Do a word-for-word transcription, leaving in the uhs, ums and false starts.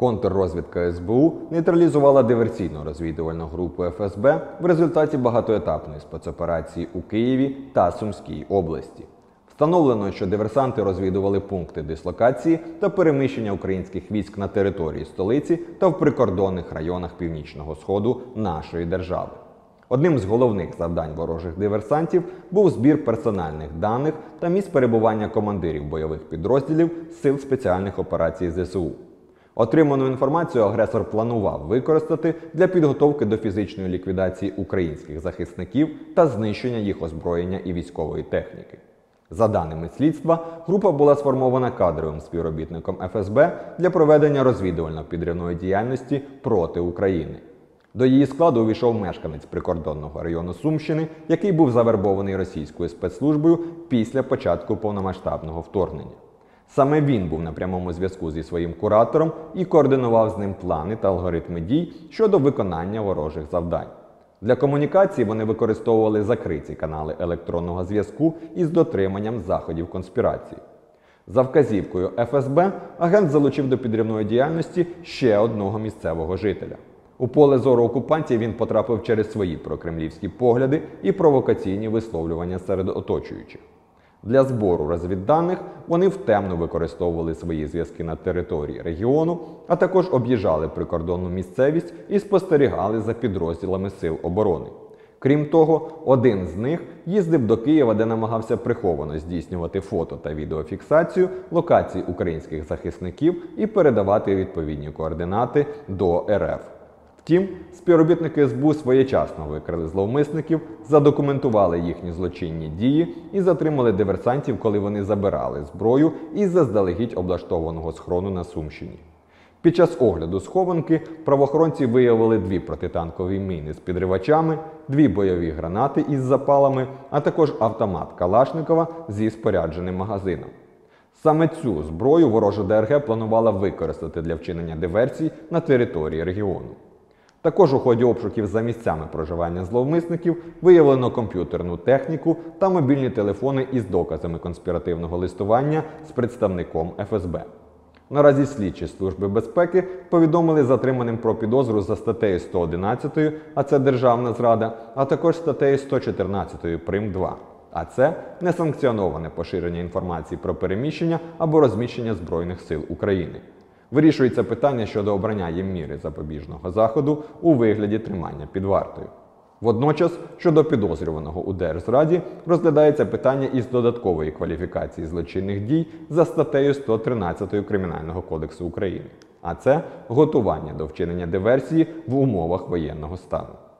Контррозвідка ес бе у нейтралізувала диверсійно-розвідувальну групу еф ес бе в результаті багатоетапної спецоперації у Києві та Сумській області. Встановлено, що диверсанти розвідували пункти дислокації та переміщення українських військ на території столиці та в прикордонних районах північного сходу нашої держави. Одним з головних завдань ворожих диверсантів був збір персональних даних та місць перебування командирів бойових підрозділів Сил спеціальних операцій зе се у. Отриману інформацію агресор планував використати для підготовки до фізичної ліквідації українських захисників та знищення їх озброєння і військової техніки. За даними слідства, група була сформована кадровим співробітником еф ес бе для проведення розвідувально-підривної діяльності проти України. До її складу увійшов мешканець прикордонного району Сумщини, який був завербований російською спецслужбою після початку повномасштабного вторгнення. Саме він був на прямому зв'язку зі своїм куратором і координував з ним плани та алгоритми дій щодо виконання ворожих завдань. Для комунікації вони використовували закриті канали електронного зв'язку із дотриманням заходів конспірації. За вказівкою еф ес бе агент залучив до підривної діяльності ще одного місцевого жителя. У поле зору окупантів він потрапив через свої прокремлівські погляди і провокаційні висловлювання серед оточуючих. Для збору розвідданих вони втемно використовували свої зв'язки на території регіону, а також об'їжджали прикордонну місцевість і спостерігали за підрозділами Сил оборони. Крім того, один з них їздив до Києва, де намагався приховано здійснювати фото та відеофіксацію локацій українських захисників і передавати відповідні координати до ер еф. Втім, співробітники ес бе у своєчасно викрили зловмисників, задокументували їхні злочинні дії і затримали диверсантів, коли вони забирали зброю із заздалегідь облаштованого схрону на Сумщині. Під час огляду схованки правоохоронці виявили дві протитанкові міни з підривачами, дві бойові гранати із запалами, а також автомат Калашникова зі спорядженим магазином. Саме цю зброю ворожа де ер ге планувала використати для вчинення диверсій на території регіону. Також у ході обшуків за місцями проживання зловмисників виявлено комп'ютерну техніку та мобільні телефони із доказами конспіративного листування з представником еф ес бе. Наразі слідчі Служби безпеки повідомили затриманим про підозру за статтею сто одинадцять, а це державна зрада, а також статтею сто чотирнадцять прим. два, а це несанкціоноване поширення інформації про переміщення або розміщення Збройних сил України. Вирішується питання щодо обрання їм міри запобіжного заходу у вигляді тримання під вартою. Водночас, щодо підозрюваного у держзраді, розглядається питання із додаткової кваліфікації злочинних дій за статтею сто тринадцять Кримінального кодексу України. А це готування до вчинення диверсії в умовах воєнного стану.